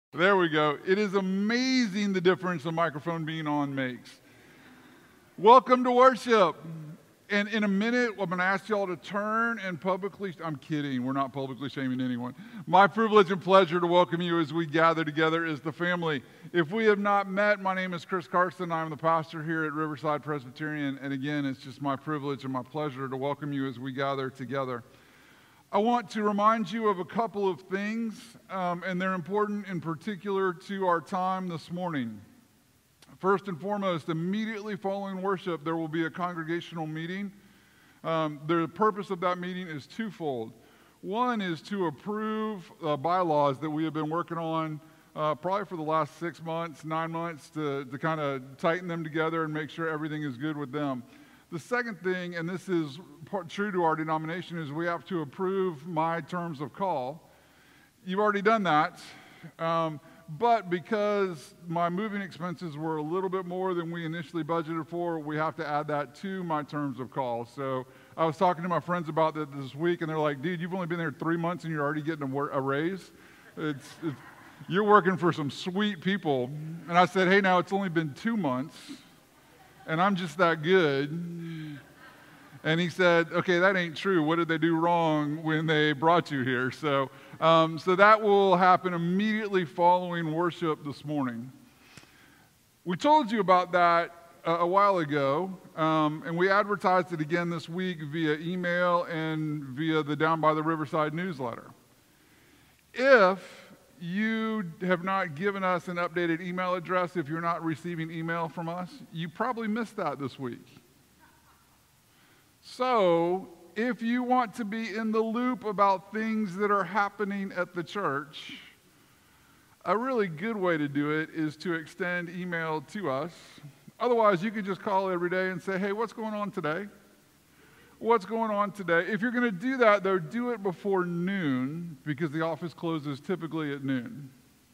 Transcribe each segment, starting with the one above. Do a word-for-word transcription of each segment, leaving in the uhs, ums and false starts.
There we go. It is amazing the difference a microphone being on makes. Welcome to worship. And in a minute, I'm going to ask y'all to turn and publicly, I'm kidding, we're not publicly shaming anyone. My privilege and pleasure to welcome you as we gather together as the family. If we have not met, my name is Chris Carson. I'm the pastor here at Riverside Presbyterian. And again, it's just my privilege and my pleasure to welcome you as we gather together. I want to remind you of a couple of things, um, and they're important in particular to our time this morning. First and foremost, immediately following worship, there will be a congregational meeting. Um, the purpose of that meeting is twofold. One is to approve uh, bylaws that we have been working on uh, probably for the last six months, nine months, to, to kind of tighten them together and make sure everything is good with them. The second thing, and this is part, true to our denomination, is we have to approve my terms of call. You've already done that, um, but because my moving expenses were a little bit more than we initially budgeted for, we have to add that to my terms of call. So I was talking to my friends about that this week, and they're like, dude, you've only been there three months and you're already getting a, a raise? It's, it's, you're working for some sweet people. And I said, hey, now it's only been two months. And I'm just that good. And he said, okay, that ain't true. What did they do wrong when they brought you here? So, um, so that will happen immediately following worship this morning. We told you about that a, a while ago, um, and we advertised it again this week via email and via the Down by the Riverside newsletter. If you have not given us an updated email address, if you're not receiving email from us, you probably missed that this week. So, if you want to be in the loop about things that are happening at the church, a really good way to do it is to extend email to us. Otherwise, you can just call every day and say, hey, what's going on today? What's going on today? If you're going to do that, though, do it before noon, because the office closes typically at noon.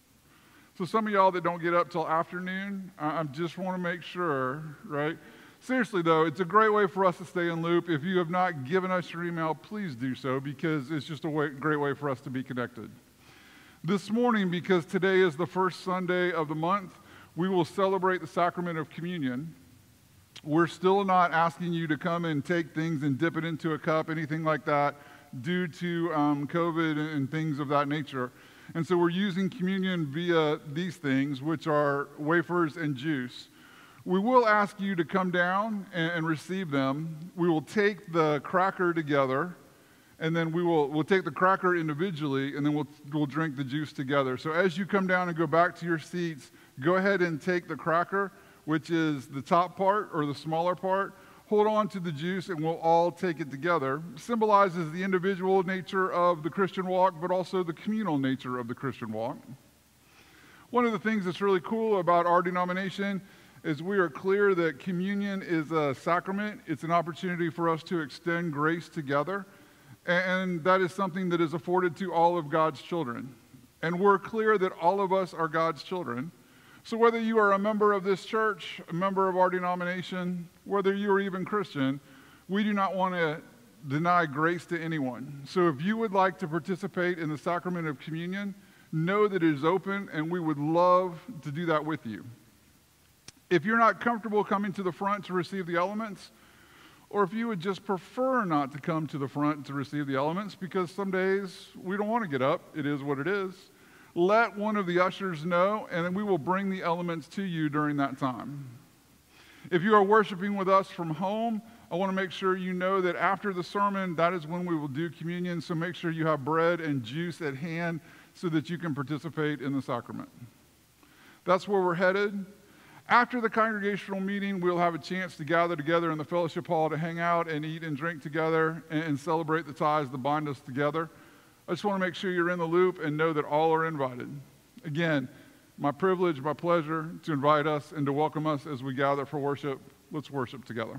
So some of y'all that don't get up till afternoon, I just want to make sure, right? Seriously, though, it's a great way for us to stay in loop. If you have not given us your email, please do so, because it's just a way, great way for us to be connected. This morning, because today is the first Sunday of the month, we will celebrate the sacrament of communion. We're still not asking you to come and take things and dip it into a cup, anything like that, due to um, COVID and things of that nature. And so we're using communion via these things, which are wafers and juice. We will ask you to come down and, and receive them. We will take the cracker together, and then we will we'll take the cracker individually, and then we'll, we'll drink the juice together. So as you come down and go back to your seats, go ahead and take the cracker, which is the top part or the smaller part. Hold on to the juice and we'll all take it together. Symbolizes the individual nature of the Christian walk, but also the communal nature of the Christian walk. One of the things that's really cool about our denomination is we are clear that communion is a sacrament. It's an opportunity for us to extend grace together, and that is something that is afforded to all of God's children. And we're clear that all of us are God's children. So whether you are a member of this church, a member of our denomination, whether you are even Christian, we do not want to deny grace to anyone. So if you would like to participate in the sacrament of communion, know that it is open, and we would love to do that with you. If you're not comfortable coming to the front to receive the elements, or if you would just prefer not to come to the front to receive the elements, because some days we don't want to get up, it is what it is, let one of the ushers know, and then we will bring the elements to you during that time. If you are worshiping with us from home, I want to make sure you know that after the sermon, that is when we will do communion, so make sure you have bread and juice at hand so that you can participate in the sacrament. That's where we're headed. After the congregational meeting, we'll have a chance to gather together in the fellowship hall to hang out and eat and drink together and celebrate the ties that bind us together. I just want to make sure you're in the loop and know that all are invited. Again, my privilege, my pleasure to invite us and to welcome us as we gather for worship. Let's worship together.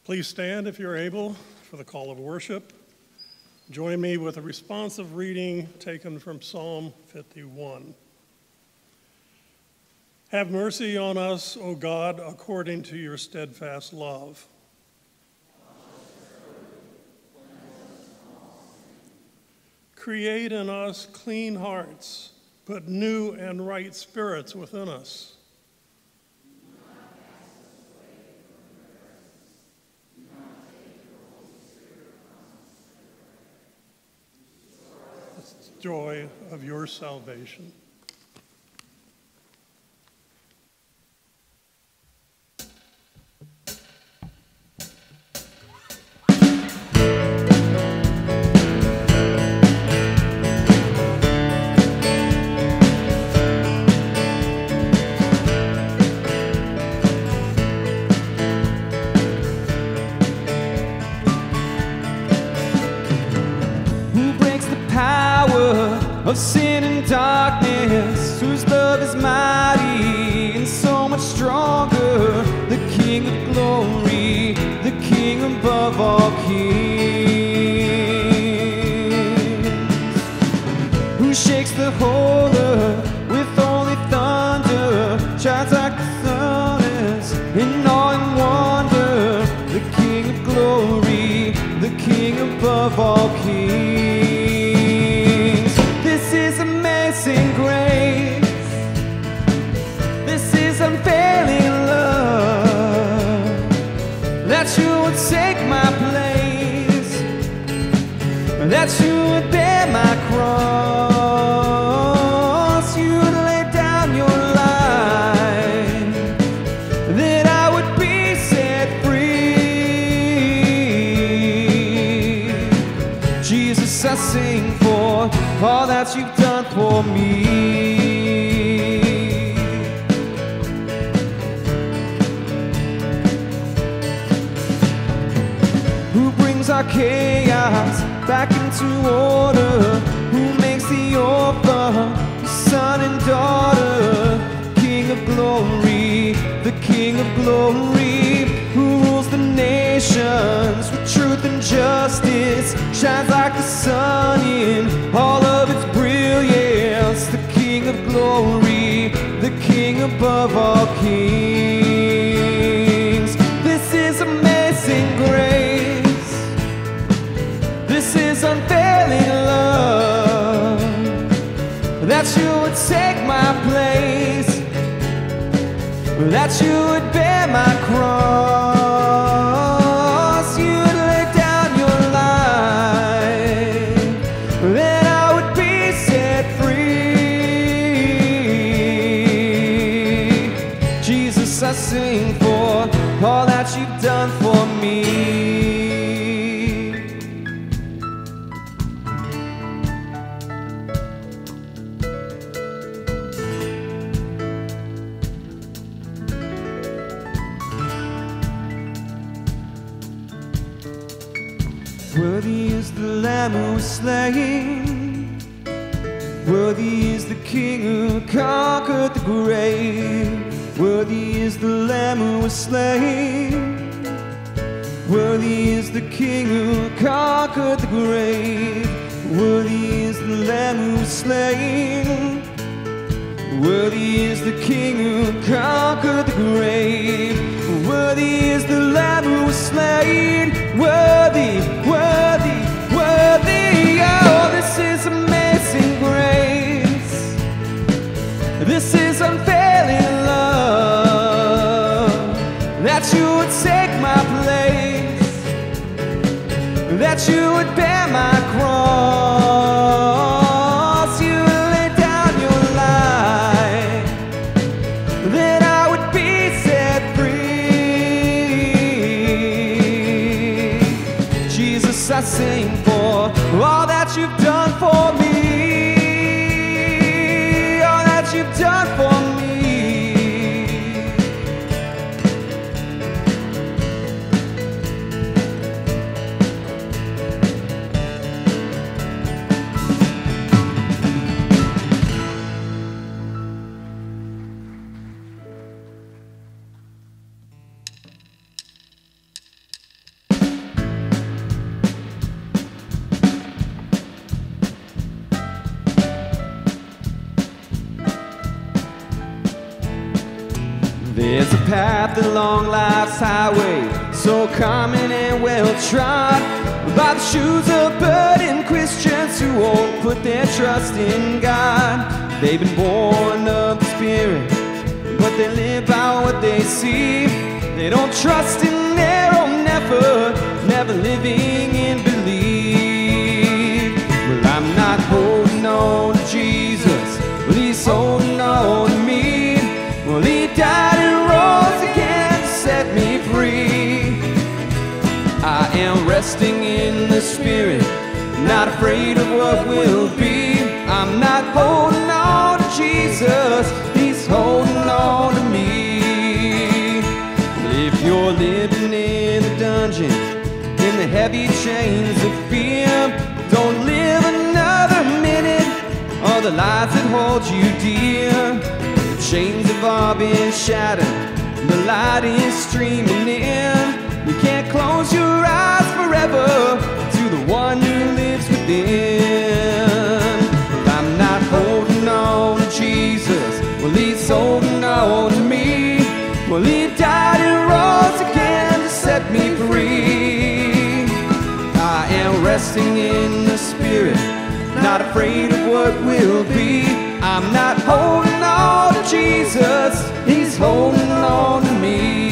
Please stand if you're able for the call of worship. Join me with a responsive reading taken from Psalm fifty-one. Have mercy on us, O God, according to your steadfast love. Create in us clean hearts, put new and right spirits within us. Joy of your salvation. Of sin and darkness, whose love is mighty and so much stronger, the King of glory, the King above all kings, who shakes the whole earth with holy thunder, shines like the furnace in awe and wonder, the King of glory, the King above all kings. This is amazing grace. This is unfailing love, that you would take my place, that you would bear my cross, you would lay down your life, that I would be set free. Jesus, I sing for all that you've done for me. Who brings our chaos back into order, who makes the orphan the son and daughter, King of glory, the King of glory, who rules the nations with truth and justice, shines like the sun in all of its brilliance, the King of glory, the King above all kings. This is amazing grace. This is unfailing love, that you would take my place, that you would bear my cross, you would lay down your life, that I would be set free. Jesus, I sing for all that you've done for me. Worthy is the Lamb who was slain, worthy is the King who conquered the grave, worthy is the Lamb who was slain, worthy is the King who conquered the grave, worthy is the Lamb who was slain, worthy is the King who conquered the grave, worthy is the Lamb who was slain, worthy, worthy, worthy. Oh, this is amazing grace. This is unfailing love, that you would take my place, that you would bear my cross, you would lay down your life, that I would be set free. Jesus, I sing for all that you've done for me, all that you've done for me. There's a path along life's highway, so common and well-trod, by the shoes of burdened Christians who won't put their trust in God. They've been born of the Spirit, but they live out what they see. They don't trust in their own effort, never living in belief. Well, I'm not holding on to Jesus, well, he's holding on to me. Well, he died and rose again to set me free. I am resting in the Spirit, not afraid of what will be. I'm not holding on to Jesus, he's holding on to me. If you're living in a dungeon, in the heavy chains of fear, don't live another minute, all the lies that hold you dear. The chains have all been shattered, the light is streaming in. You can't close your eyes forever to the one who lives within. I'm not holding on to Jesus, well, he's holding on to me. Well, he died and rose again to set me free. I am resting in the Spirit, not afraid of what will be. I'm not holding on to Jesus, he's holding on to me.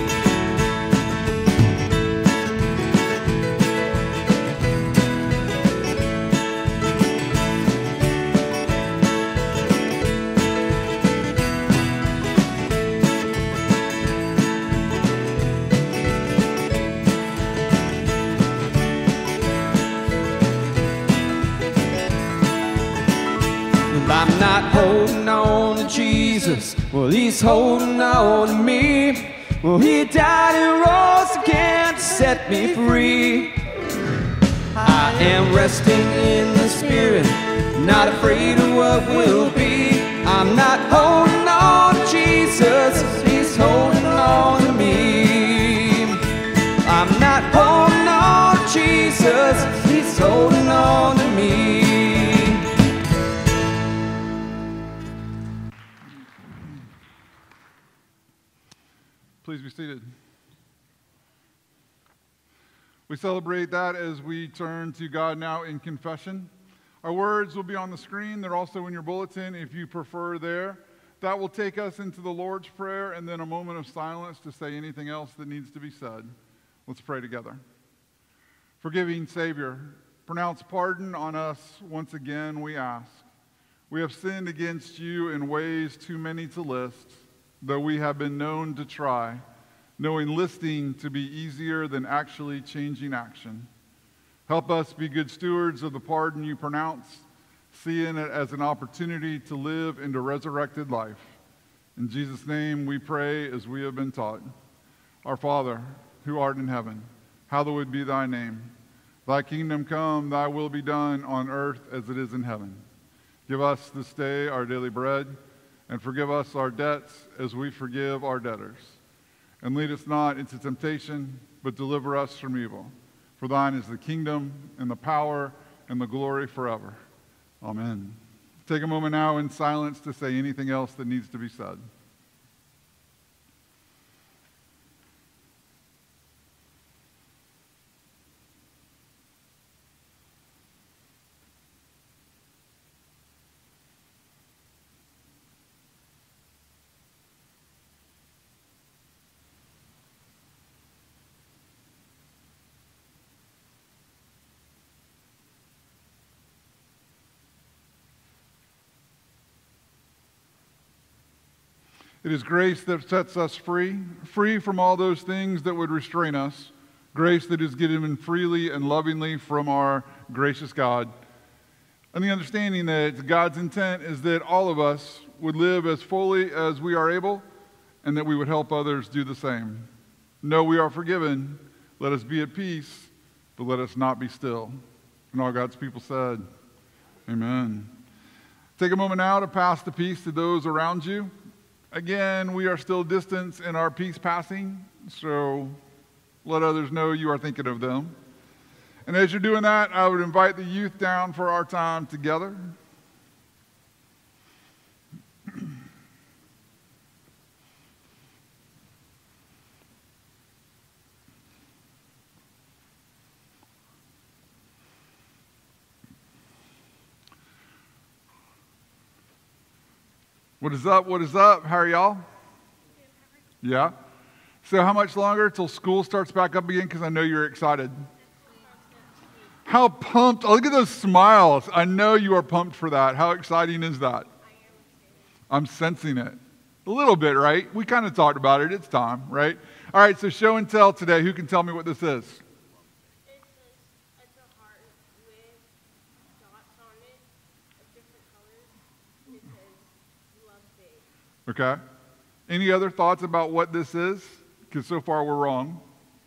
I'm not holding on to Jesus, well, he's holding on to me. Well, he died and rose again to set me free. I am resting in the Spirit, not afraid of what will be. I'm not holding on to Jesus, he's holding on to me. I'm not holding on to Jesus, he's holding on to me. Please be seated. We celebrate that as we turn to God now in confession. Our words will be on the screen. They're also in your bulletin if you prefer there. That will take us into the Lord's Prayer and then a moment of silence to say anything else that needs to be said. Let's pray together. Forgiving Savior, pronounce pardon on us once again, we ask. We have sinned against you in ways too many to list, though we have been known to try, knowing listing to be easier than actually changing action. Help us be good stewards of the pardon you pronounce, seeing it as an opportunity to live into resurrected life. In Jesus' name we pray as we have been taught. Our Father, who art in heaven, hallowed be thy name. Thy kingdom come, thy will be done on earth as it is in heaven. Give us this day our daily bread, and forgive us our debts as we forgive our debtors. And lead us not into temptation, but deliver us from evil. For thine is the kingdom, and the power, and the glory forever. Amen. Take a moment now in silence to say anything else that needs to be said. It is grace that sets us free, free from all those things that would restrain us, grace that is given freely and lovingly from our gracious God. And the understanding that God's intent is that all of us would live as fully as we are able, and that we would help others do the same. Know we are forgiven, let us be at peace, but let us not be still. And all God's people said, amen. Take a moment now to pass the peace to those around you. Again, we are still distant in our peace passing, so let others know you are thinking of them. And as you're doing that, I would invite the youth down for our time together. What is up? What is up? How are y'all? Yeah? So how much longer till school starts back up again? Because I know you're excited. How pumped. Oh, look at those smiles. I know you are pumped for that. How exciting is that? I'm sensing it. A little bit, right? We kind of talked about it. It's time, right? All right, so show and tell today. Who can tell me what this is? Okay. Any other thoughts about what this is? Because so far we're wrong.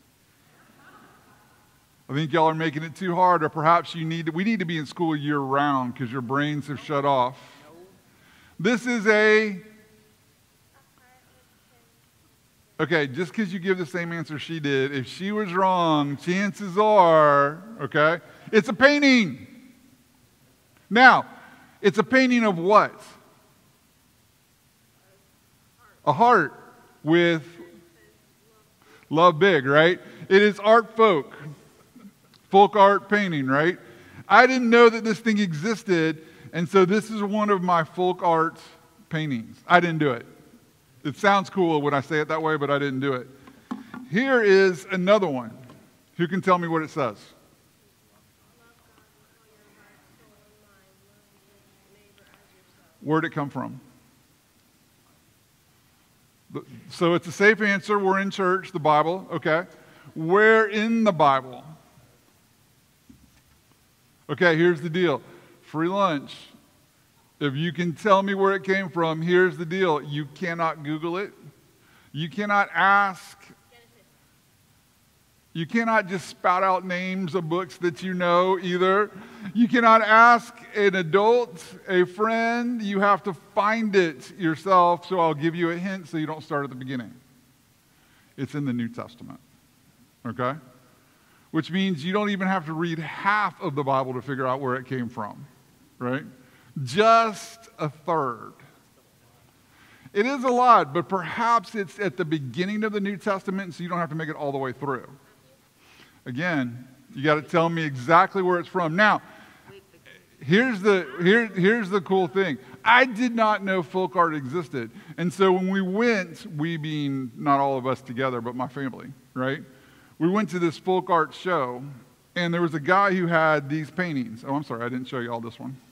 I think y'all are making it too hard, or perhaps you need to, we need to be in school year round because your brains have shut off. This is a, okay, just because you give the same answer she did, if she was wrong, chances are, okay, it's a painting. Now, it's a painting of what? A heart with love big, right? It is art folk. Folk art painting, right? I didn't know that this thing existed, and so this is one of my folk art paintings. I didn't do it. It sounds cool when I say it that way, but I didn't do it. Here is another one. Who can tell me what it says? Where'd it come from? So it's a safe answer. We're in church, the Bible, okay? Where in the Bible? Okay, here's the deal. Free lunch. If you can tell me where it came from, here's the deal. You cannot Google it. You cannot ask. You cannot just spout out names of books that you know either. You cannot ask an adult, a friend. You have to find it yourself, so I'll give you a hint so you don't start at the beginning. It's in the New Testament, okay? Which means you don't even have to read half of the Bible to figure out where it came from, right? Just a third. It is a lot, but perhaps it's at the beginning of the New Testament, so you don't have to make it all the way through. Again, you got to tell me exactly where it's from. Now, here's the, here, here's the cool thing. I did not know folk art existed. And so when we went, we being not all of us together, but my family, right? We went to this folk art show, and there was a guy who had these paintings. Oh, I'm sorry, I didn't show you all this one.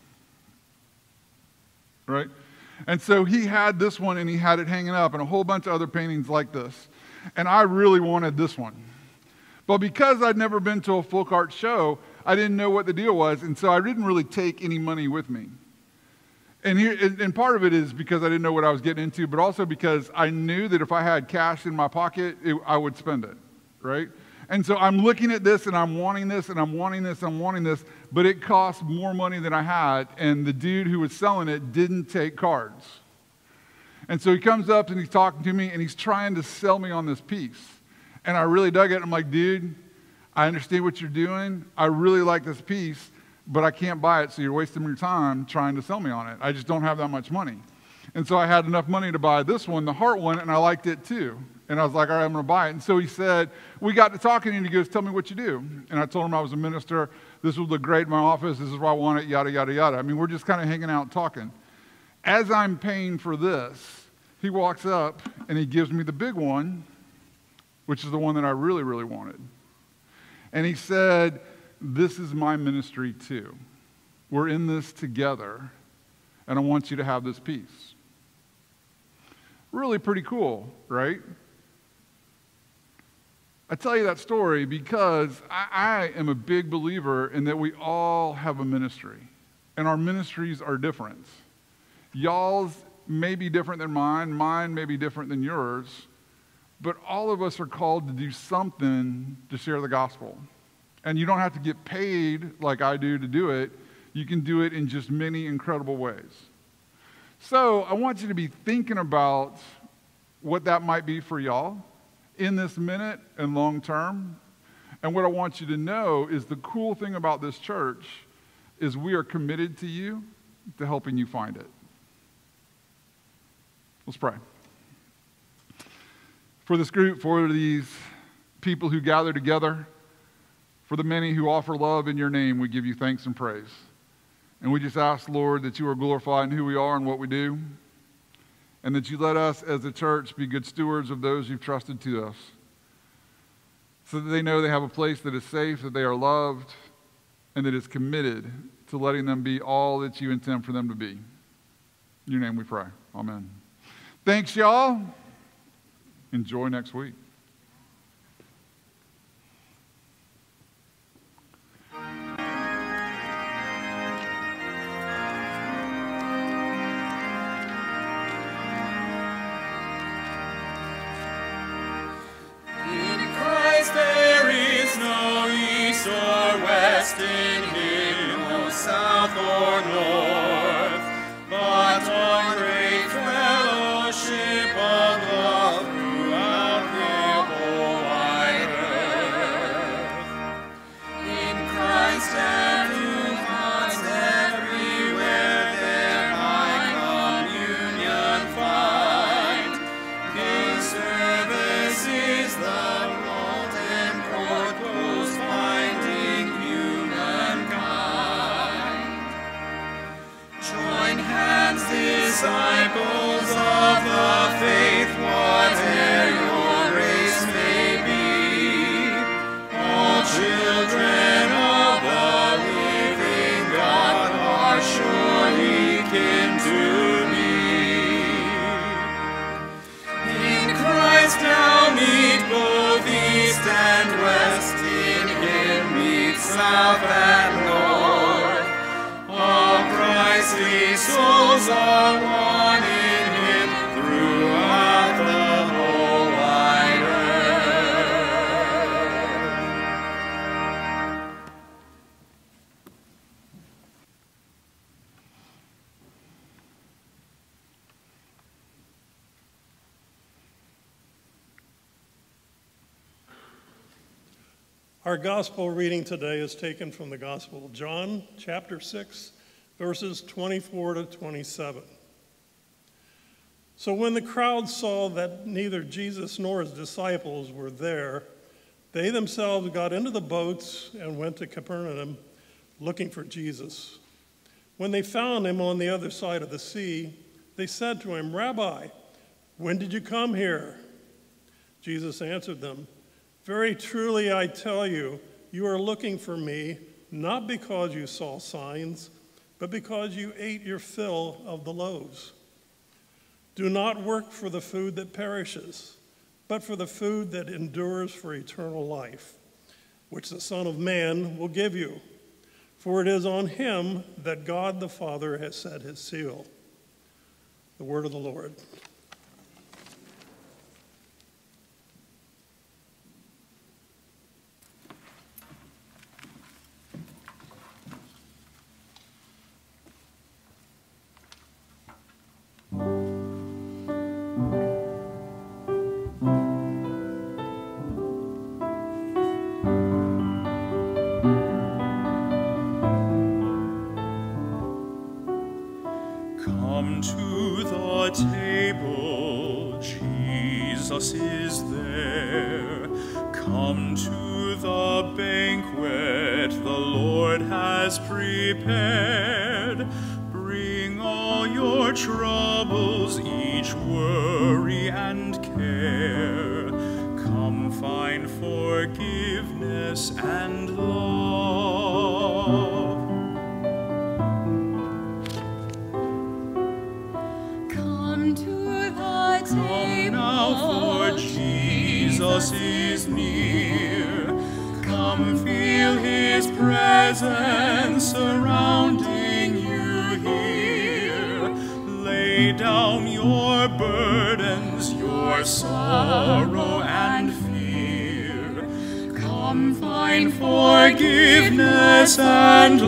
Right? And so he had this one, and he had it hanging up, and a whole bunch of other paintings like this. And I really wanted this one. But because I'd never been to a folk art show, I didn't know what the deal was, and so I didn't really take any money with me. And, here, and part of it is because I didn't know what I was getting into, but also because I knew that if I had cash in my pocket, it, I would spend it, right? And so I'm looking at this, and I'm wanting this, and I'm wanting this, and I'm wanting this, but it cost more money than I had, and the dude who was selling it didn't take cards. And so he comes up, and he's talking to me, and he's trying to sell me on this piece. And I really dug it. I'm like, dude, I understand what you're doing. I really like this piece, but I can't buy it, so you're wasting your time trying to sell me on it. I just don't have that much money. And so I had enough money to buy this one, the heart one, and I liked it too. And I was like, all right, I'm going to buy it. And so he said, we got to talking, and he goes, tell me what you do. And I told him I was a minister. This would look great in my office. This is where I want it, yada, yada, yada. I mean, we're just kind of hanging out talking. As I'm paying for this, he walks up, and he gives me the big one, which is the one that I really, really wanted. And he said, this is my ministry too. We're in this together, and I want you to have this piece. Really pretty cool, right? I tell you that story because I, I am a big believer in that we all have a ministry, and our ministries are different. Y'all's may be different than mine, mine may be different than yours, but all of us are called to do something to share the gospel. And you don't have to get paid like I do to do it. You can do it in just many incredible ways. So I want you to be thinking about what that might be for y'all in this minute and long term. And what I want you to know is the cool thing about this church is we are committed to you, to helping you find it. Let's pray. For this group, for these people who gather together, for the many who offer love in your name, we give you thanks and praise. And we just ask, Lord, that you are glorified in who we are and what we do. and that you let us as a church be good stewards of those you've trusted to us, so that they know they have a place that is safe, that they are loved, and that is committed to letting them be all that you intend for them to be. In your name we pray. Amen. Thanks, y'all. Enjoy next week. In him, no south or north, but one great fellowship of love throughout the whole wide earth. In Christ and who haunts everywhere, there high communion find. His service is the molten cord close binding disciples of the faith, whatever your race may be, all children of the living God are surely kin to me. In Christ now meet both east and west, in him meet south and north. All Christly souls are one in him throughout the whole wide earth. Our gospel reading today is taken from the Gospel of John, chapter six, verses twenty-four to twenty-seven. So when the crowd saw that neither Jesus nor his disciples were there, they themselves got into the boats and went to Capernaum looking for Jesus. When they found him on the other side of the sea, they said to him, "Rabbi, when did you come here?" Jesus answered them, "Very truly I tell you, you are looking for me, not because you saw signs, but because you ate your fill of the loaves. Do not work for the food that perishes, but for the food that endures for eternal life, which the Son of Man will give you. For it is on him that God the Father has set his seal." The word of the Lord. Come to the table, Jesus is there. Come to the banquet the Lord has prepared. Bring all your troubles, each worry and care. Come find forgiveness and love. Come now, for Jesus is near. Come feel his presence surrounding you here. Lay down your burdens, your sorrow and fear. Come find forgiveness and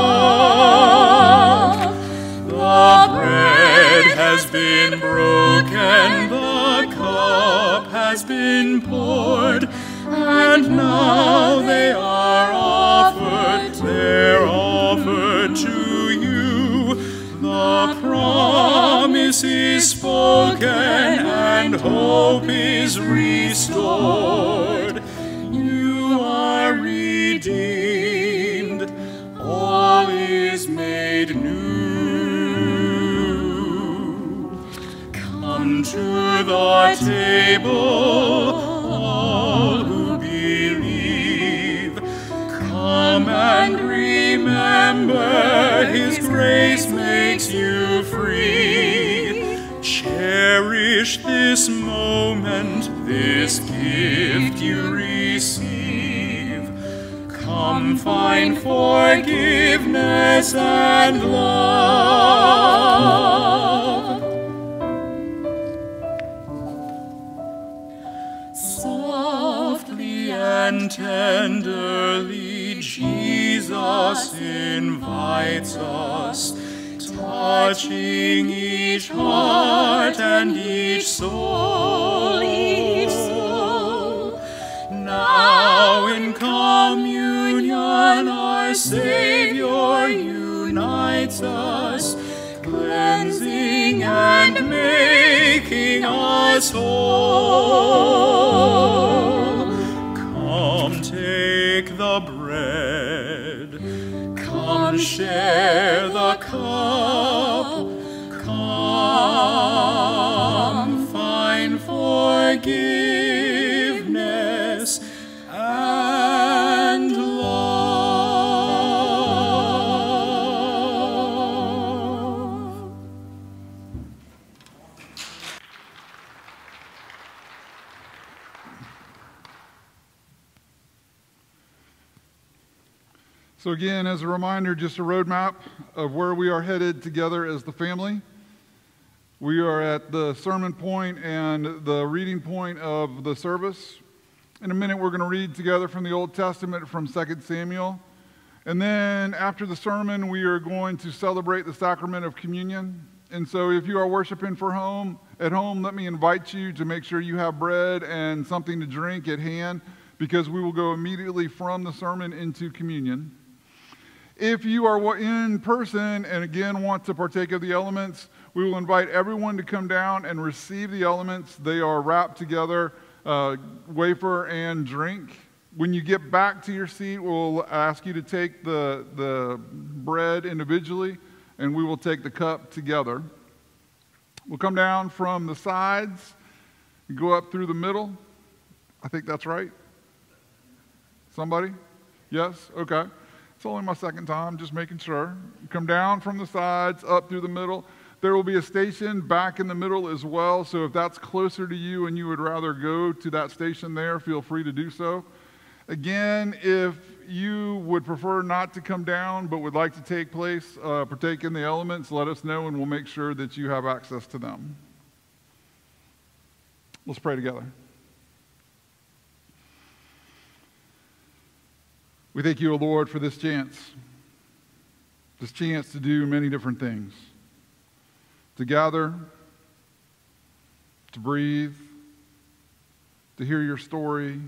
love. The bread has been broken, the cup has been poured, and now they are offered, they're offered to you. The promise is spoken and hope is restored. You are redeemed, all is made new. to the table, all who believe. Come and remember, His grace makes you free. Cherish this moment, this gift you receive. Come find forgiveness and love. Softly and tenderly, Jesus invites us, touching each heart and each soul. Each soul. Now in communion our Savior unites us, cleansing and making us whole. Come take the bread, come share the cup, come find forgiveness and love. So again, as a reminder, just a roadmap of where we are headed together as the family. We are at the sermon point and the reading point of the service. In a minute, we're going to read together from the Old Testament from Second Samuel. And then after the sermon, we are going to celebrate the sacrament of communion. And so if you are worshiping for home, at home, let me invite you to make sure you have bread and something to drink at hand, because we will go immediately from the sermon into communion. If you are in person and again want to partake of the elements, we will invite everyone to come down and receive the elements. They are wrapped together, uh, wafer and drink. When you get back to your seat, we'll ask you to take the, the bread individually, and we will take the cup together. We'll come down from the sides, go up through the middle. I think that's right. Somebody? Yes? Okay. It's only my second time, just making sure. Come down from the sides, up through the middle. There will be a station back in the middle as well, so if that's closer to you and you would rather go to that station there, feel free to do so. Again, if you would prefer not to come down but would like to take place, uh, partake in the elements, let us know and we'll make sure that you have access to them. Let's pray together. We thank you, O Lord, for this chance, this chance to do many different things, to gather, to breathe, to hear your story,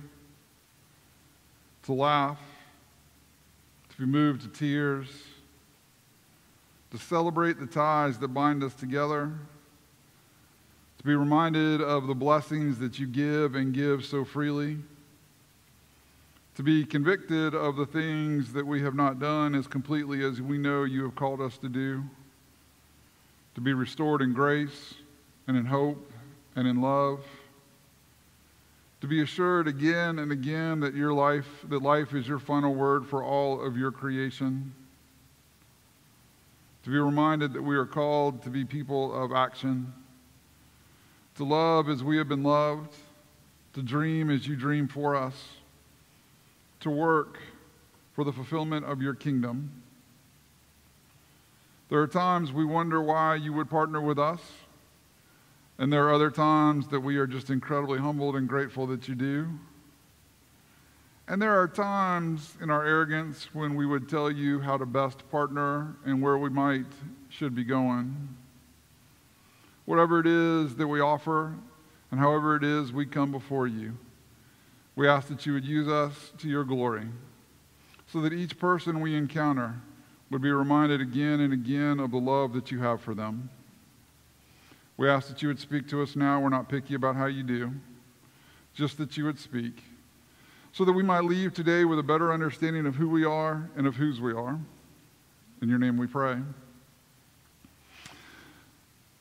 to laugh, to be moved to tears, to celebrate the ties that bind us together, to be reminded of the blessings that you give and give so freely, to be convicted of the things that we have not done as completely as we know you have called us to do, to be restored in grace and in hope and in love, to be assured again and again that your life, that life is your final word for all of your creation, to be reminded that we are called to be people of action, to love as we have been loved, to dream as you dream for us, to work for the fulfillment of your kingdom. There are times we wonder why you would partner with us, and there are other times that we are just incredibly humbled and grateful that you do. And there are times in our arrogance when we would tell you how to best partner and where we might should be going. Whatever it is that we offer, and however it is we come before you, we ask that you would use us to your glory, so that each person we encounter would be reminded again and again of the love that you have for them. We ask that you would speak to us now. We're not picky about how you do, just that you would speak, so that we might leave today with a better understanding of who we are and of whose we are. In your name we pray.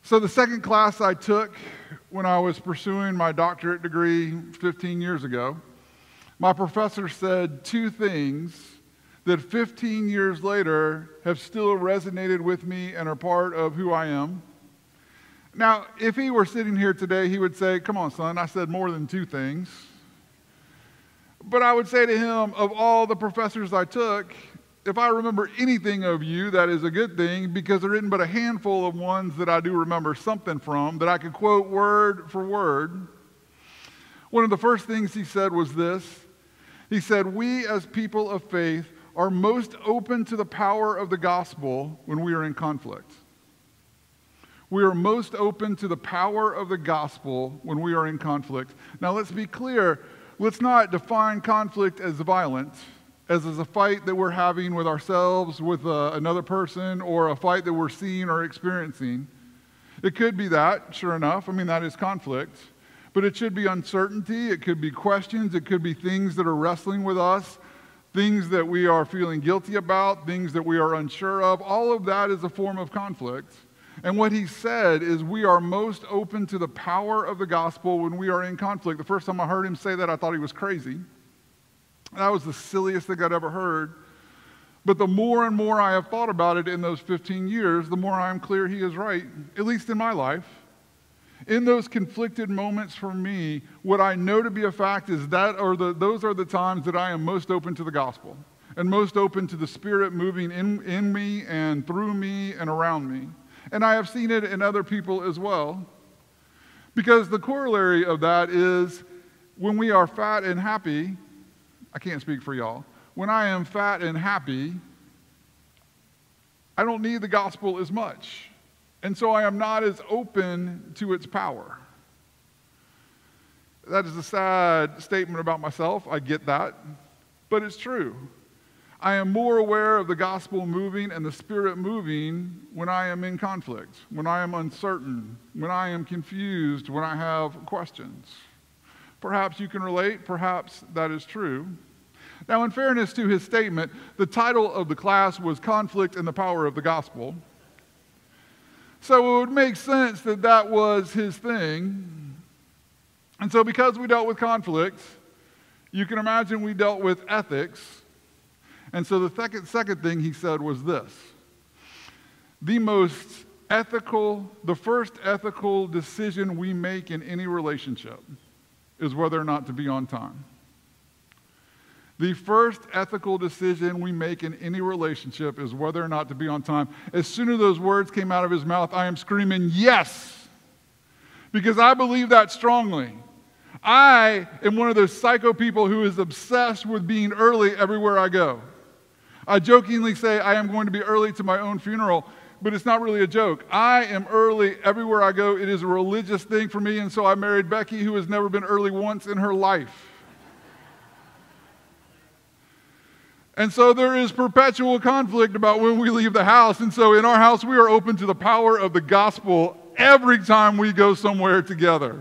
So the second class I took when I was pursuing my doctorate degree fifteen years ago, my professor said two things that fifteen years later have still resonated with me and are part of who I am. Now, if he were sitting here today, he would say, come on, son, I said more than two things. But I would say to him, of all the professors I took, if I remember anything of you, that is a good thing, because there isn't but a handful of ones that I do remember something from that I could quote word for word. One of the first things he said was this. He said, we as people of faith are most open to the power of the gospel when we are in conflict. We are most open to the power of the gospel when we are in conflict. Now let's be clear. Let's not define conflict as violent, as is a fight that we're having with ourselves, with uh, another person, or a fight that we're seeing or experiencing. It could be that, sure enough. I mean, that is conflict. But it should be uncertainty. It could be questions. It could be things that are wrestling with us, things that we are feeling guilty about, things that we are unsure of. All of that is a form of conflict. And what he said is we are most open to the power of the gospel when we are in conflict. The first time I heard him say that, I thought he was crazy. That was the silliest thing I'd ever heard. But the more and more I have thought about it in those fifteen years, the more I am clear he is right, at least in my life. In those conflicted moments for me, what I know to be a fact is that or the, those are the times that I am most open to the gospel and most open to the Spirit moving in, in me and through me and around me. And I have seen it in other people as well. Because the corollary of that is when we are fat and happy, I can't speak for y'all, when I am fat and happy, I don't need the gospel as much. And so I am not as open to its power. That is a sad statement about myself. I get that. But it's true. I am more aware of the gospel moving and the Spirit moving when I am in conflict, when I am uncertain, when I am confused, when I have questions. Perhaps you can relate. Perhaps that is true. Now, in fairness to his statement, the title of the class was Conflict and the Power of the Gospel. So it would make sense that that was his thing. And so because we dealt with conflict, you can imagine we dealt with ethics. And so the second, second thing he said was this. The most ethical, the first ethical decision we make in any relationship is whether or not to be on time. The first ethical decision we make in any relationship is whether or not to be on time. As soon as those words came out of his mouth, I am screaming, yes! Because I believe that strongly. I am one of those psycho people who is obsessed with being early everywhere I go. I jokingly say I am going to be early to my own funeral, but it's not really a joke. I am early everywhere I go. It is a religious thing for me, and so I married Becky, who has never been early once in her life. And so there is perpetual conflict about when we leave the house. And so in our house, we are open to the power of the gospel every time we go somewhere together.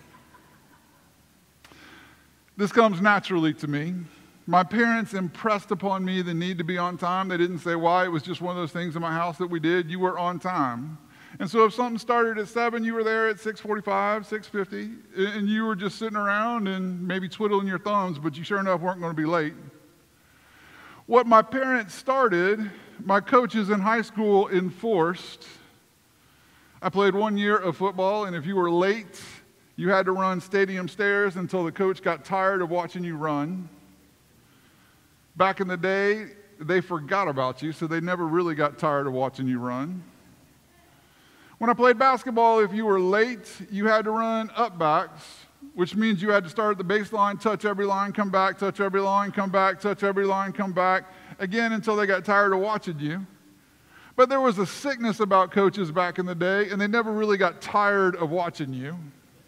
This comes naturally to me. My parents impressed upon me the need to be on time. They didn't say why. It was just one of those things in my house that we did. You were on time. And so if something started at seven, you were there at six forty-five, six fifty, and you were just sitting around and maybe twiddling your thumbs, but you sure enough weren't going to be late. What my parents started, my coaches in high school enforced. I played one year of football, and if you were late, you had to run stadium stairs until the coach got tired of watching you run. Back in the day, they forgot about you, so they never really got tired of watching you run. When I played basketball, if you were late, you had to run up backs, which means you had to start at the baseline, touch every line, come back, touch every line, come back, touch every line, come back, again until they got tired of watching you. But there was a sickness about coaches back in the day, and they never really got tired of watching you.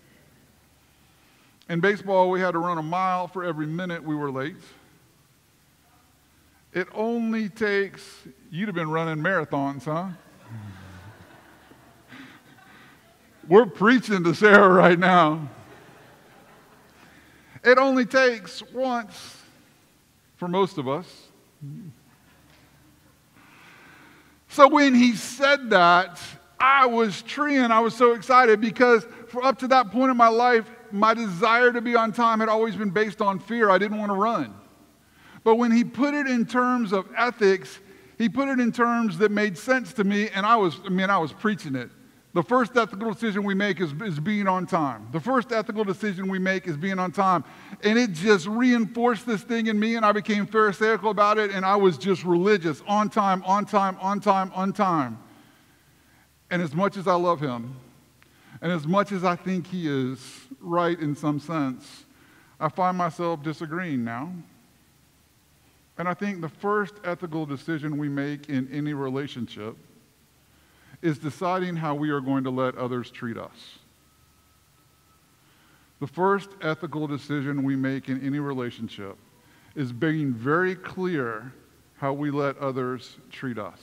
In baseball, we had to run a mile for every minute we were late. It only takes, you'd have been running marathons, huh? We're preaching to Sarah right now. It only takes once for most of us. So when he said that, I was treeing. I was so excited because for up to that point in my life, my desire to be on time had always been based on fear. I didn't want to run. But when he put it in terms of ethics, he put it in terms that made sense to me, and I was, I mean, I was preaching it. The first ethical decision we make is, is being on time. The first ethical decision we make is being on time. And it just reinforced this thing in me, and I became pharisaical about it, and I was just religious, on time, on time, on time, on time. And as much as I love him, and as much as I think he is right in some sense, I find myself disagreeing now. And I think the first ethical decision we make in any relationship is deciding how we are going to let others treat us. The first ethical decision we make in any relationship is being very clear how we let others treat us.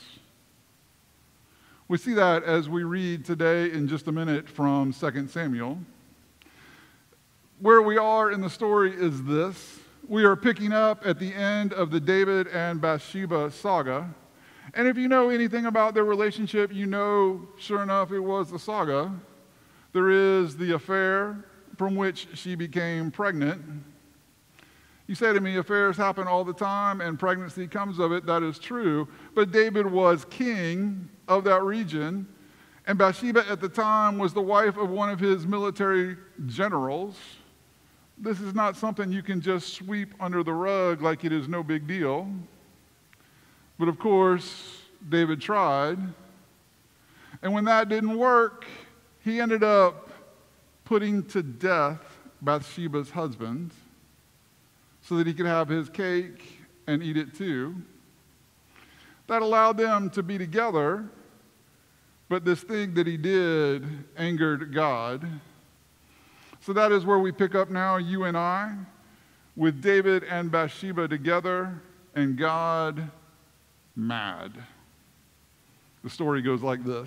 We see that as we read today in just a minute from Second Samuel. Where we are in the story is this. We are picking up at the end of the David and Bathsheba saga. And if you know anything about their relationship, you know, sure enough, it was a saga. There is the affair from which she became pregnant. You say to me, affairs happen all the time and pregnancy comes of it. That is true. But David was king of that region. And Bathsheba at the time was the wife of one of his military generals. This is not something you can just sweep under the rug like it is no big deal. But of course, David tried. And when that didn't work, he ended up putting to death Bathsheba's husband so that he could have his cake and eat it too. That allowed them to be together, but this thing that he did angered God. So that is where we pick up now, you and I, with David and Bathsheba together, and God mad. The story goes like this.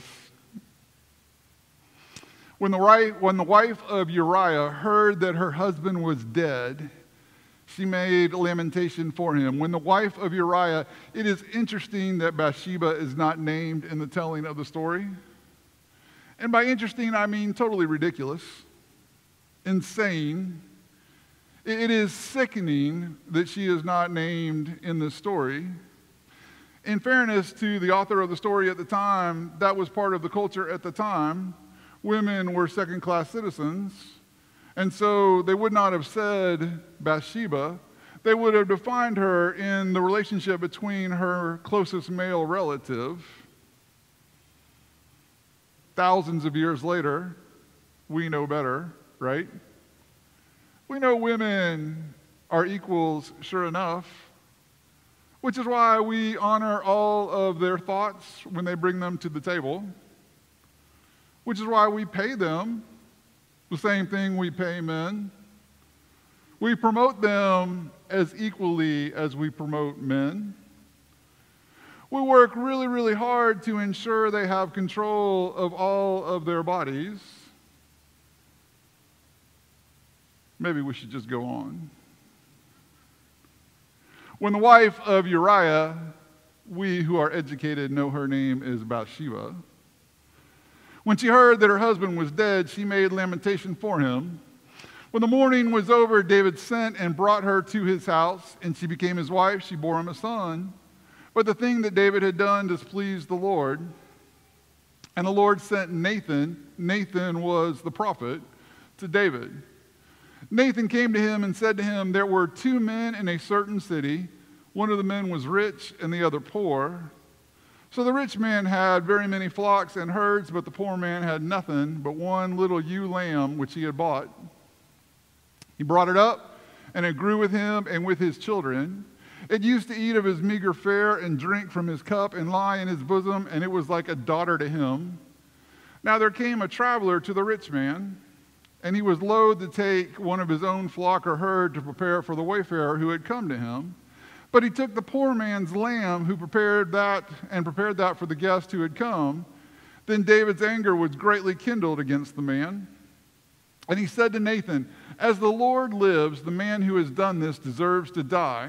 When the, right, when the wife of Uriah heard that her husband was dead, she made lamentation for him. When the wife of Uriah, it is interesting that Bathsheba is not named in the telling of the story. And by interesting, I mean totally ridiculous, insane. It is sickening that she is not named in this story. In fairness to the author of the story at the time, that was part of the culture at the time. Women were second-class citizens, and so they would not have said Bathsheba. They would have defined her in the relationship between her closest male relative. Thousands of years later, we know better, right? We know women are equals, sure enough, which is why we honor all of their thoughts when they bring them to the table, which is why we pay them the same thing we pay men. We promote them as equally as we promote men. We work really, really hard to ensure they have control of all of their bodies. Maybe we should just go on. When the wife of Uriah, we who are educated know her name is Bathsheba. When she heard that her husband was dead, she made lamentation for him. When the mourning was over, David sent and brought her to his house, and she became his wife. She bore him a son. But the thing that David had done displeased the Lord. And the Lord sent Nathan. Nathan was the prophet to David. Nathan came to him and said to him, there were two men in a certain city. One of the men was rich and the other poor. So the rich man had very many flocks and herds, but the poor man had nothing but one little ewe lamb which he had bought. He brought it up, and it grew with him and with his children. It used to eat of his meager fare and drink from his cup and lie in his bosom, and it was like a daughter to him. Now there came a traveler to the rich man, and he was loath to take one of his own flock or herd to prepare for the wayfarer who had come to him. But he took the poor man's lamb who prepared that and prepared that for the guest who had come. Then David's anger was greatly kindled against the man. And he said to Nathan, as the Lord lives, the man who has done this deserves to die.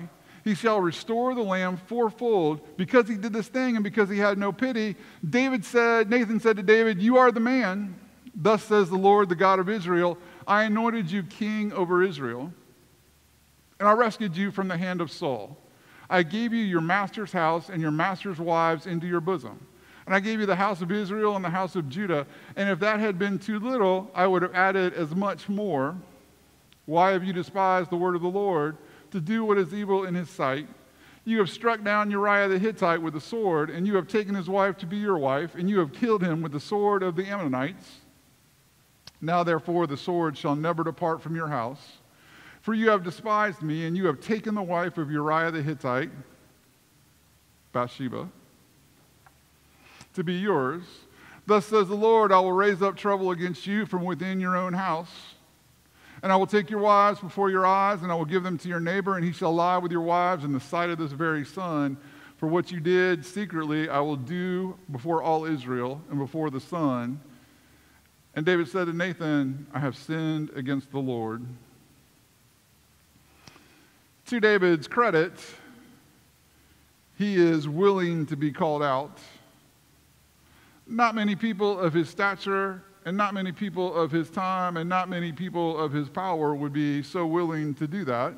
he shall restore the lamb fourfold. Because he did this thing and because he had no pity, David said, Nathan said to David, you are the man. Thus says the Lord, the God of Israel, I anointed you king over Israel, and I rescued you from the hand of Saul. I gave you your master's house and your master's wives into your bosom. And I gave you the house of Israel and the house of Judah. And if that had been too little, I would have added as much more. Why have you despised the word of the Lord to do what is evil in his sight? You have struck down Uriah the Hittite with a sword, and you have taken his wife to be your wife, and you have killed him with the sword of the Ammonites. Now therefore the sword shall never depart from your house. For you have despised me, and you have taken the wife of Uriah the Hittite, Bathsheba, to be yours. Thus says the Lord, I will raise up trouble against you from within your own house. And I will take your wives before your eyes, and I will give them to your neighbor, and he shall lie with your wives in the sight of this very sun. For what you did secretly, I will do before all Israel and before the sun. And David said to Nathan, I have sinned against the Lord. To David's credit, he is willing to be called out. Not many people of his stature and not many people of his time and not many people of his power would be so willing to do that.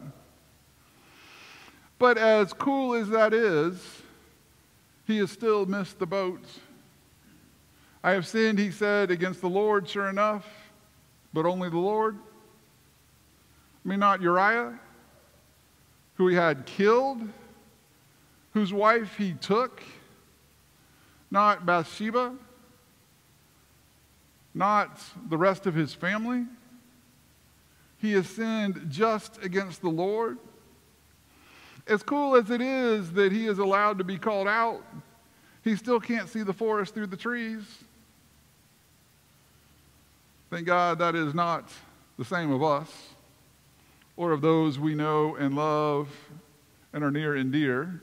But as cool as that is, he has still missed the boat. I have sinned, he said, against the Lord, sure enough, but only the Lord. I mean, not Uriah, who he had killed, whose wife he took, not Bathsheba, not the rest of his family. He has sinned just against the Lord. As cool as it is that he is allowed to be called out, he still can't see the forest through the trees. Thank God that is not the same of us or of those we know and love and are near and dear.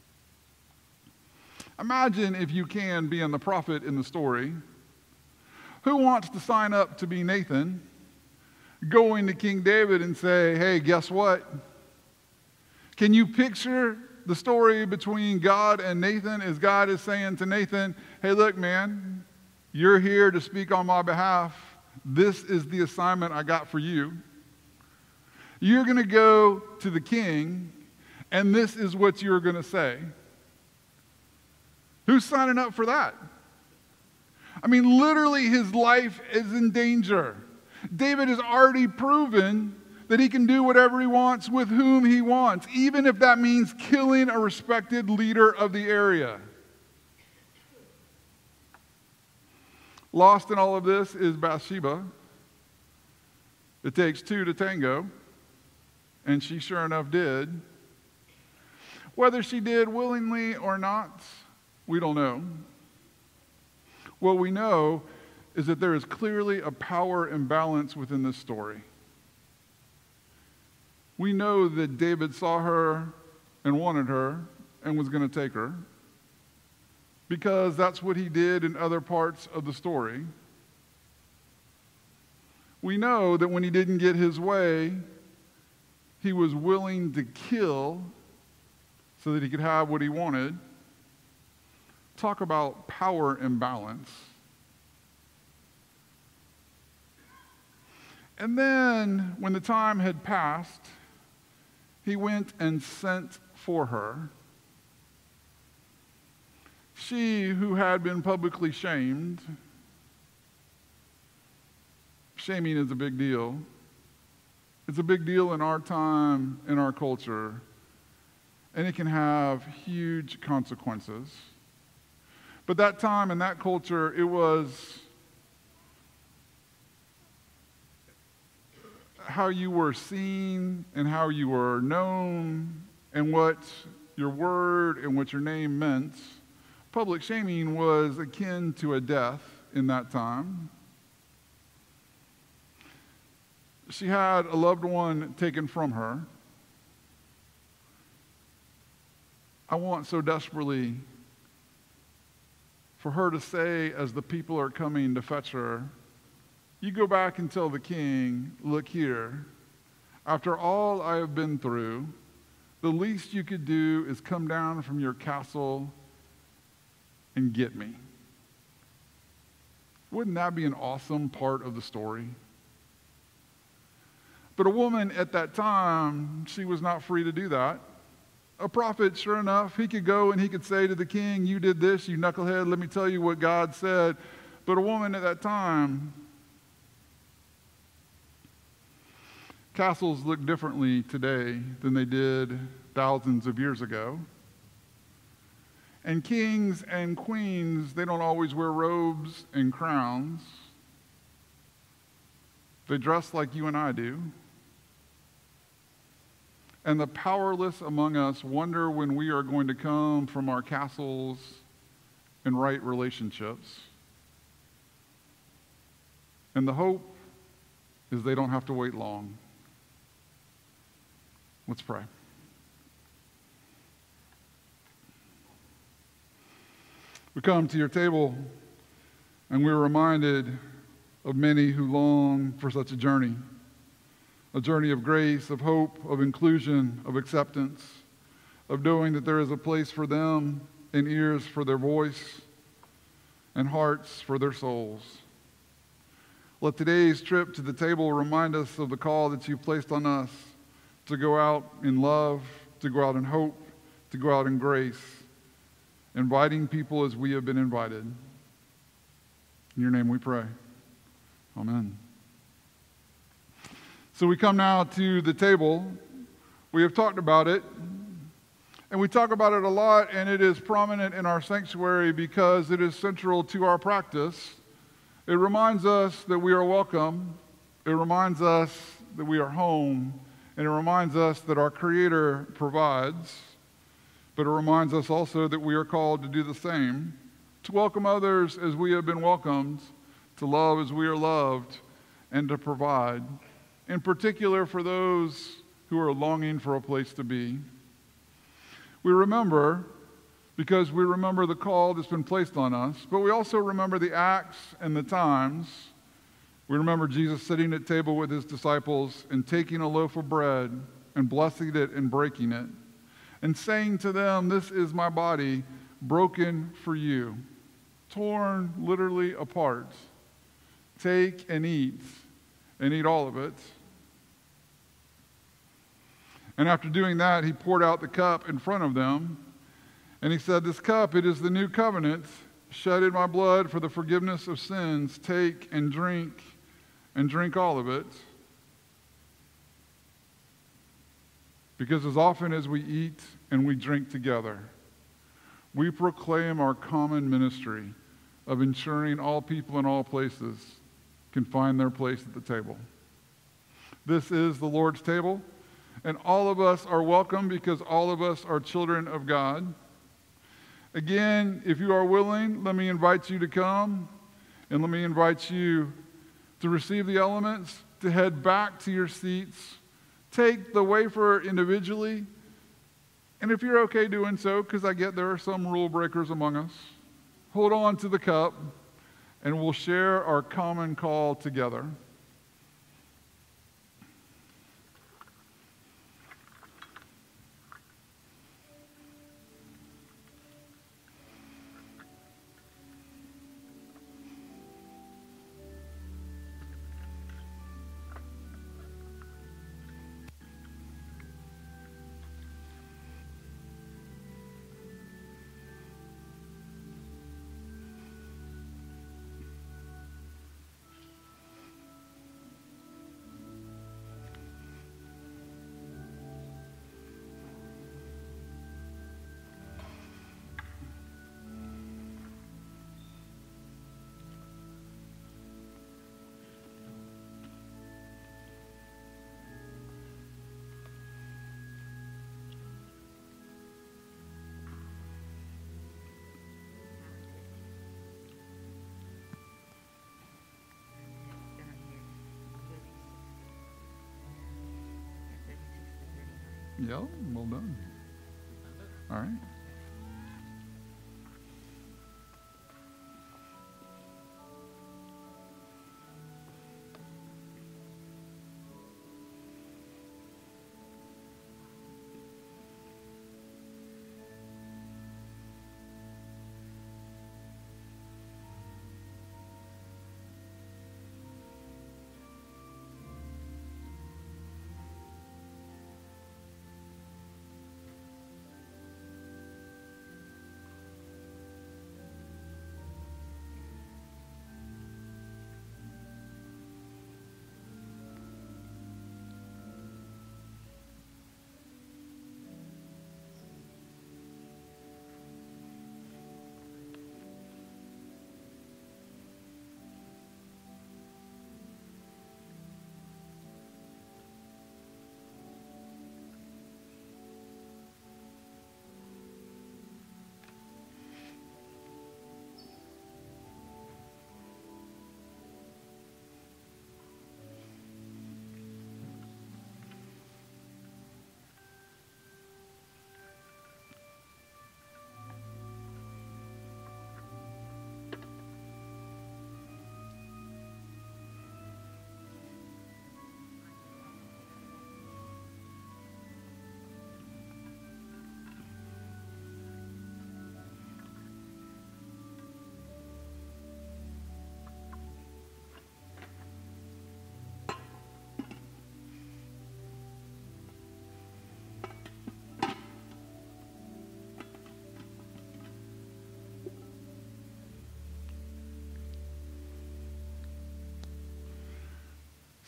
Imagine, if you can, being the prophet in the story. Who wants to sign up to be Nathan, going to King David and say, hey, guess what? Can you picture the story between God and Nathan as God is saying to Nathan, hey, look, man, you're here to speak on my behalf. This is the assignment I got for you. You're going to go to the king, and this is what you're going to say. Who's signing up for that? I mean, literally, his life is in danger. David has already proven that he can do whatever he wants with whom he wants, even if that means killing a respected leader of the area. Lost in all of this is Bathsheba. It takes two to tango, and she sure enough did. Whether she did willingly or not, we don't know. What we know is that there is clearly a power imbalance within this story. We know that David saw her and wanted her and was going to take her because that's what he did in other parts of the story. We know that when he didn't get his way, he was willing to kill so that he could have what he wanted. Talk about power imbalance. And then, when the time had passed, he went and sent for her. She who had been publicly shamed. Shaming is a big deal. It's a big deal in our time, in our culture, and it can have huge consequences. But that time and that culture, it was how you were seen and how you were known and what your word and what your name meant. Public shaming was akin to a death in that time. She had a loved one taken from her. I want so desperately for her to say, as the people are coming to fetch her, you go back and tell the king, look here, after all I have been through, the least you could do is come down from your castle and get me. Wouldn't that be an awesome part of the story? But a woman at that time, she was not free to do that. A prophet, sure enough, he could go and he could say to the king, you did this, you knucklehead, let me tell you what God said. But a woman at that time, castles look differently today than they did thousands of years ago. And kings and queens, they don't always wear robes and crowns. They dress like you and I do. And the powerless among us wonder when we are going to come from our castles and right relationships. And the hope is they don't have to wait long. Let's pray. We come to your table and we're reminded of many who long for such a journey. A journey of grace, of hope, of inclusion, of acceptance, of knowing that there is a place for them and ears for their voice and hearts for their souls. Let today's trip to the table remind us of the call that you've placed on us to go out in love, to go out in hope, to go out in grace, inviting people as we have been invited. In your name we pray. Amen. So we come now to the table. We have talked about it, and we talk about it a lot, and it is prominent in our sanctuary because it is central to our practice. It reminds us that we are welcome. It reminds us that we are home, and it reminds us that our Creator provides, but it reminds us also that we are called to do the same, to welcome others as we have been welcomed, to love as we are loved, and to provide, in particular for those who are longing for a place to be. We remember because we remember the call that's been placed on us, but we also remember the acts and the times. We remember Jesus sitting at table with his disciples and taking a loaf of bread and blessing it and breaking it and saying to them, this is my body broken for you, torn literally apart. Take and eat, and eat all of it. And after doing that, he poured out the cup in front of them, and he said, this cup, it is the new covenant, shed in my blood for the forgiveness of sins. Take and drink, and drink all of it. Because as often as we eat and we drink together, we proclaim our common ministry of ensuring all people in all places can find their place at the table. This is the Lord's table, and all of us are welcome because all of us are children of God. Again, if you are willing, let me invite you to come, and let me invite you to receive the elements, to head back to your seats, take the wafer individually, and if you're okay doing so, because I get there are some rule breakers among us, hold on to the cup, and we'll share our common call together. Yeah, well done. All right.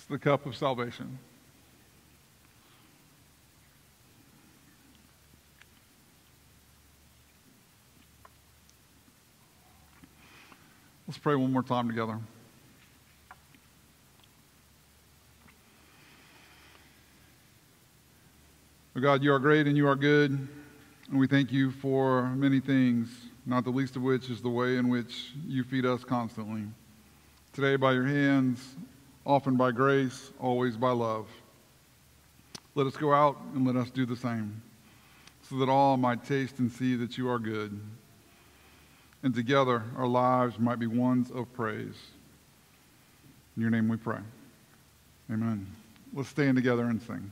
the cup of salvation. Let's pray one more time together. Oh God, you are great and you are good, and we thank you for many things, not the least of which is the way in which you feed us constantly. Today by your hands, often by grace, always by love. Let us go out and let us do the same, so that all might taste and see that you are good, and together our lives might be ones of praise. In your name we pray. Amen. Let's stand together and sing.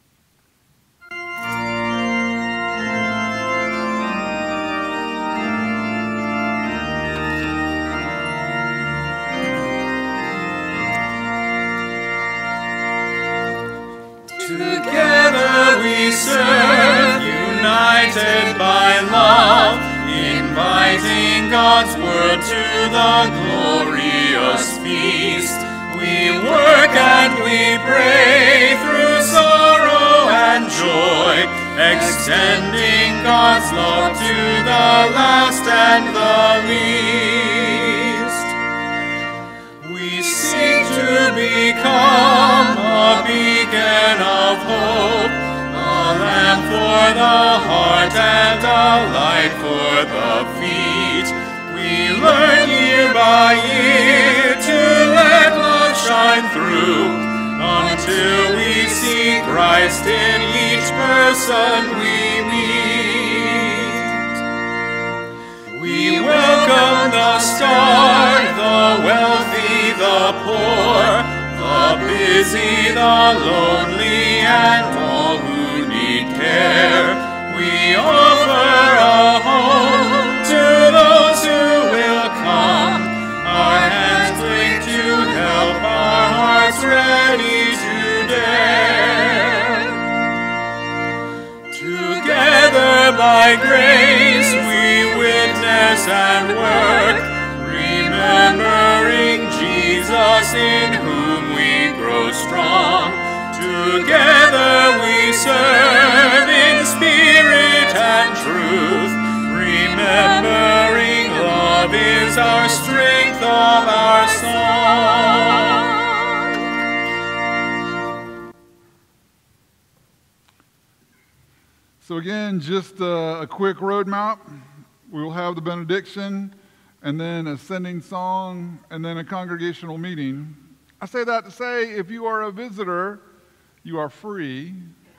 Together we serve, united by love, inviting God's word to the glorious feast. We work and we pray through sorrow and joy, extending God's love to the last and the least. We seek to become a beacon of hope, a lamp for the heart and a light for the feet. We learn year by year to let love shine through, until we see Christ in each person we meet. We welcome the starved, the wealthy, the poor, the busy, the lonely, and all who need care. We offer a home to those who will come, our hands linked to help, our hearts ready to dare. Together by grace we witness and work, remembering Jesus in whom we grow strong. Together we serve in spirit and truth, remembering love is our strength of our song. So again, just a, a quick roadmap. We will have the benediction, and then a sending song, and then a congregational meeting. I say that to say, if you are a visitor, you are free.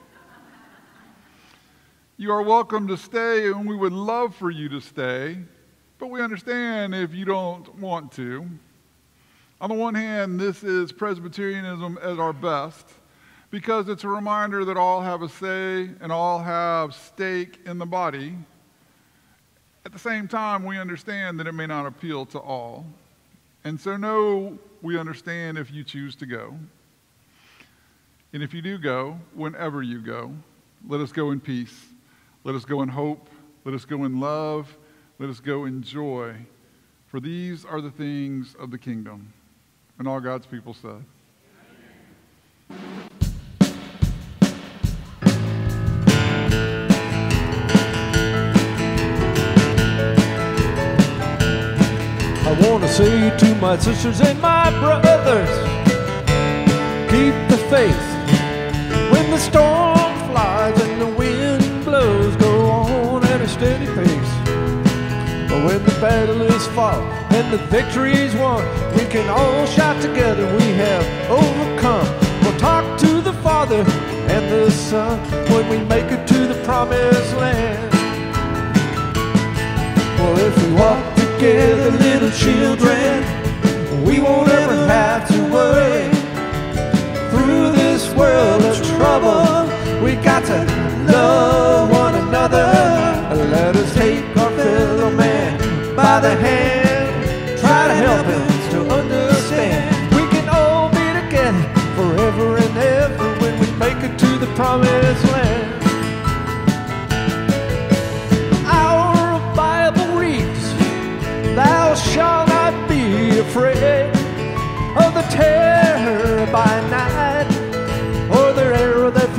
You are welcome to stay, and we would love for you to stay, but we understand if you don't want to. On the one hand, this is Presbyterianism at our best, because it's a reminder that all have a say and all have stake in the body. At the same time, we understand that it may not appeal to all. And so, no, we understand if you choose to go. And if you do go, whenever you go, let us go in peace. Let us go in hope. Let us go in love. Let us go in joy. For these are the things of the kingdom. And all God's people said. I want to say to my sisters and my brothers, keep the faith. When the storm flies and the wind blows, go on at a steady pace. But when the battle is fought and the victory is won, we can all shout together, we have overcome. We'll talk to the Father and the Son when we make it to the promised land. Well, if we walk together, little children, we won't ever have to worry. Through this world of trouble, we got to love one another. Let us take our fellow man by the hand, try to help him to understand. We can all be together forever and ever when we make it to the promised land. Our Bible reads, thou shalt not be afraid of the terror by night,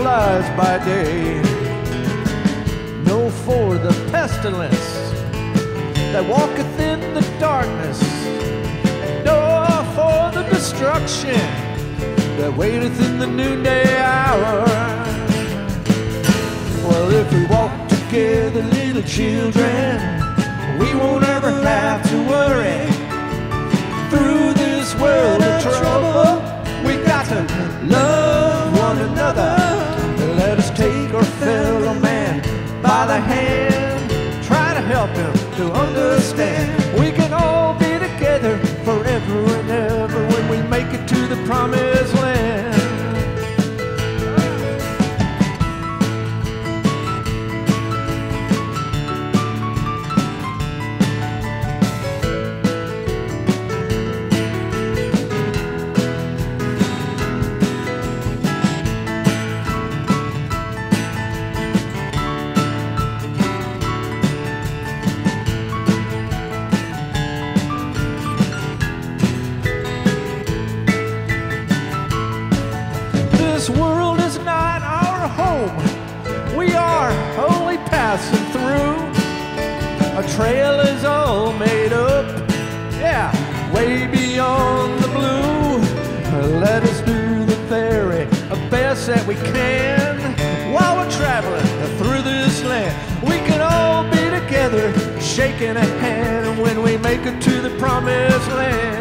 lies by day, no for the pestilence that walketh in the darkness, nor for the destruction that waiteth in the noonday hour. Well, if we walk together, little children, we won't ever have to worry. Through this world of trouble, we got to love one another. Let us take our fellow man by the hand, try to help him to understand. We can all be together forever and ever when we make it to the promised land. This world is not our home. We are only passing through. Our trail is all made up, yeah, way beyond the blue. Let us do the very best that we can while we're traveling through this land. We can all be together, shaking a hand when we make it to the promised land.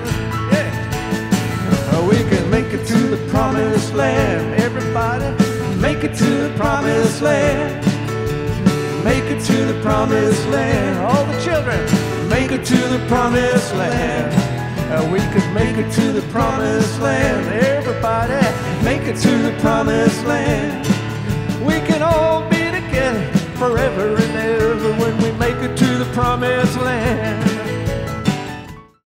We can make it to the promised land. Everybody, make it to the promised land. Make it to the promised land. All the children, make it to the promised land. Uh, we can make it to the promised land. Everybody, make it to the promised land. We can all be together forever and ever when we make it to the promised land.